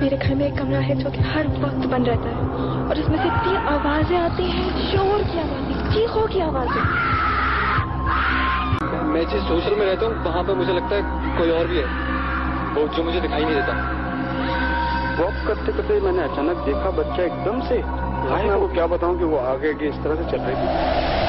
मेरे घर में एक कमरा है जो कि हर वक्त बंद रहता है और इसमें से इतनी आवाजें आती हैं, शोर की आवाजें, चीखों की आवाजें। मैं जिस हॉस्टल में रहता हूँ वहाँ पे मुझे लगता है कोई और भी है, वो जो मुझे दिखाई नहीं देता। वॉक करते करते मैंने अचानक देखा बच्चा एकदम से, मैं आपको क्या बताऊं कि वो आगे इस तरह से चल रही थी।